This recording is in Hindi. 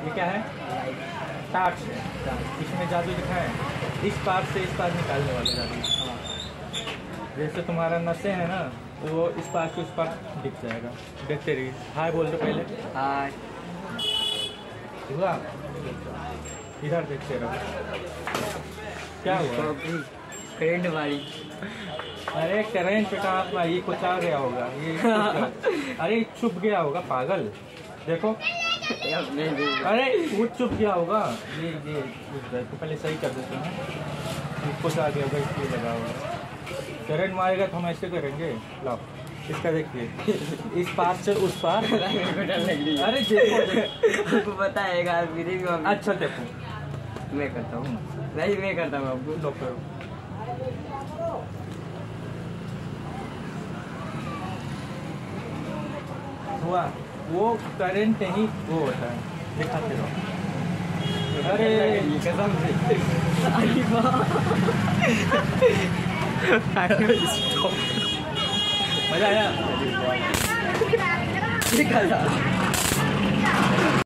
ये क्या है? टार्च है। इसमें जादू दिखा है, इस पार से इस पार निकालने वाला जादू। जैसे तुम्हारा नशे है ना, वो इस पार से उस पार दिख जाएगा। देखते रहिए। हाय बोल दो पहले। हाय। हुआ? इधर देखते रहो। क्या हुआ? करंट मारी। अरे करंट पे कहाँ अपना ये कुछ आ गया होगा ये। अरे छुप गया होगा पागल। देखो अरे वो चुप गया होगा। ये तो पहले सही कर देते हैं। कुछ आ गया होगा इसलिए लगा होगा। करंट मारेगा तो हम ऐसे करेंगे। लाओ इसका देखिए, इस पार से उस पार। अरे देखो पता है मेरे भी। अच्छा देखो मैं करता हूँ। नहीं मैं करता हूँ आपको। डॉक्टर हुआ वो करंट नहीं वो होता है। दिखाते रहो। अरे कसम से। मजा आया। ठीक है।